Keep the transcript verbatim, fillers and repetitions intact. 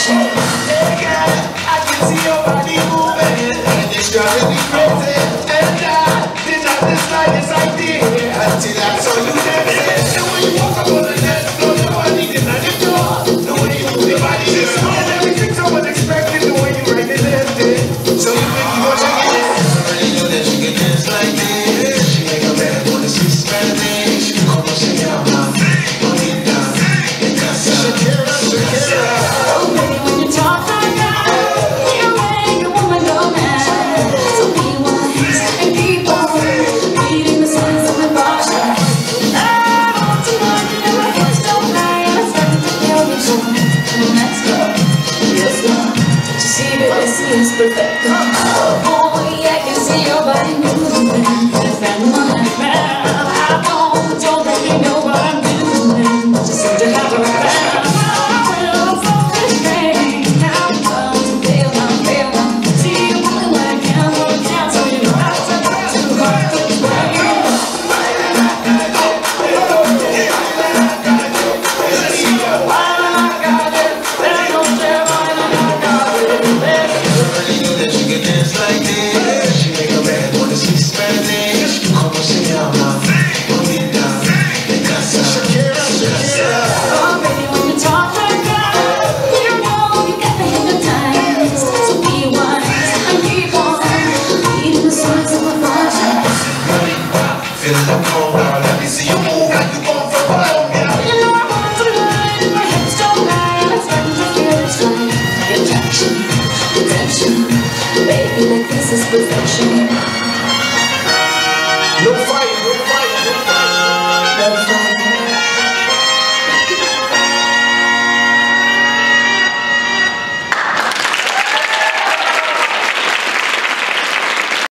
motion. Hey girl, I can see your body moving, and it's driving me crazy. And I did not the slightest idea until I saw you dancing. And when you walk up on the dance floor, your body did not ignore the way you move your body. And everything so unexpected, the way you right and left it. So you make me go check it. I already knew that you could dance like this. She make a man wanna see Spanish. Como se llama? Bonita. Shakira, Shakira. Oh baby, when you talk like that, you make a woman go mad. So be wise and keep on reading the signs of emotion. I want to know you know my hips don't lie. I'm starting to feel me so. Let's go, let's go. You see that this is perfect. Oh yeah, I can see your body moving. It's that one man. I don't, don't really know what I'm doing. Just seem to have a plan. Feeling the cold, let me see you.